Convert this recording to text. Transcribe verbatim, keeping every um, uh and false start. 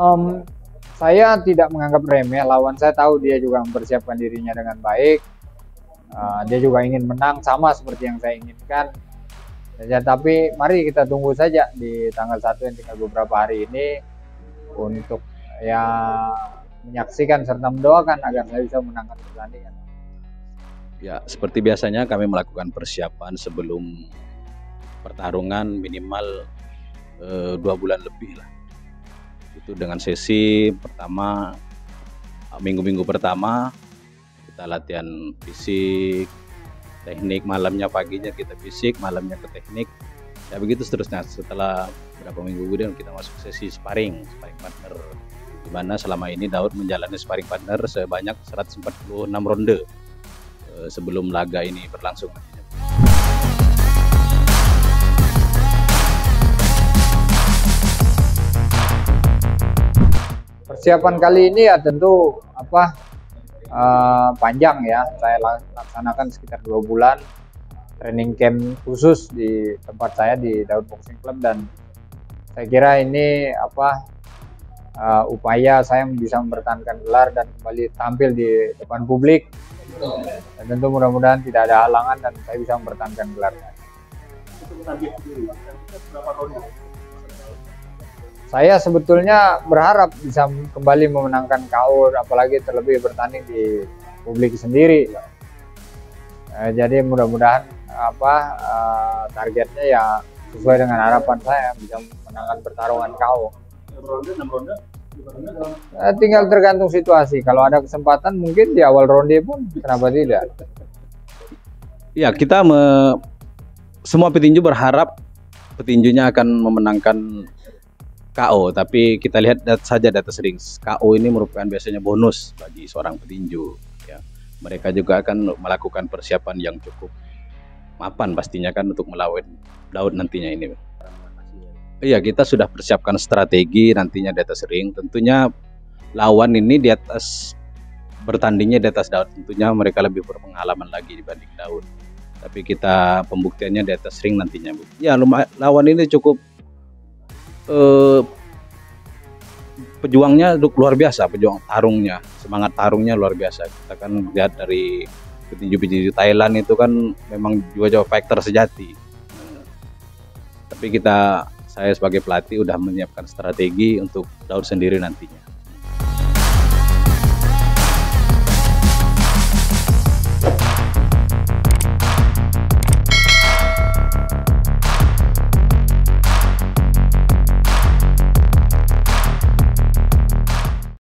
Em, saya tidak menganggap remeh lawan. Saya tahu dia juga mempersiapkan dirinya dengan baik. Eh, dia juga ingin menang sama seperti yang saya inginkan. Ya, tapi mari kita tunggu saja di tanggal satu yang tinggal beberapa hari ini untuk ya menyaksikan serta mendoakan agar saya bisa menangkan pertandingan. Ya, seperti biasanya kami melakukan persiapan sebelum pertarungan minimal eh, dua bulan lebih lah. Itu dengan sesi pertama, minggu-minggu pertama kita latihan fisik, teknik, malamnya paginya kita fisik, malamnya ke teknik. Ya begitu seterusnya. Setelah beberapa minggu kemudian kita masuk sesi sparring, sparring partner, di mana selama ini Daud menjalani sparring partner sebanyak seratus empat puluh enam ronde eh, sebelum laga ini berlangsung. Persiapan kali ini ya tentu apa uh, panjang ya. Saya laksanakan sekitar dua bulan training camp khusus di tempat saya di Daud Boxing Club, dan saya kira ini apa uh, upaya saya bisa mempertahankan gelar dan kembali tampil di depan publik, dan tentu mudah-mudahan tidak ada halangan dan saya bisa mempertahankan gelarnya. Saya sebetulnya berharap bisa kembali memenangkan K O, apalagi terlebih bertanding di publik sendiri. Eh, jadi mudah-mudahan apa eh, targetnya ya sesuai dengan harapan saya, bisa memenangkan pertarungan K O. Eh, tinggal tergantung situasi. Kalau ada kesempatan mungkin di awal ronde pun kenapa tidak. Ya, kita me, semua petinju berharap petinjunya akan memenangkan K O, tapi kita lihat dat saja data sering K O ini merupakan biasanya bonus bagi seorang petinju. Ya, mereka juga akan melakukan persiapan yang cukup mapan pastinya kan untuk melawan Daud nantinya ini. Iya, kita sudah persiapkan strategi nantinya di atas ring. Tentunya lawan ini di atas bertandingnya di atas Daud, tentunya mereka lebih berpengalaman lagi dibanding Daud. Tapi kita pembuktiannya di atas ring nantinya, Bu. Ya, lawan ini cukup eh, pejuangnya luar biasa, pejuang tarungnya, semangat tarungnya luar biasa. Kita kan lihat dari petinju-petinju Thailand itu kan memang jiwa-jiwa fighter sejati. Nah, tapi kita, saya sebagai pelatih udah menyiapkan strategi untuk Daud sendiri nantinya.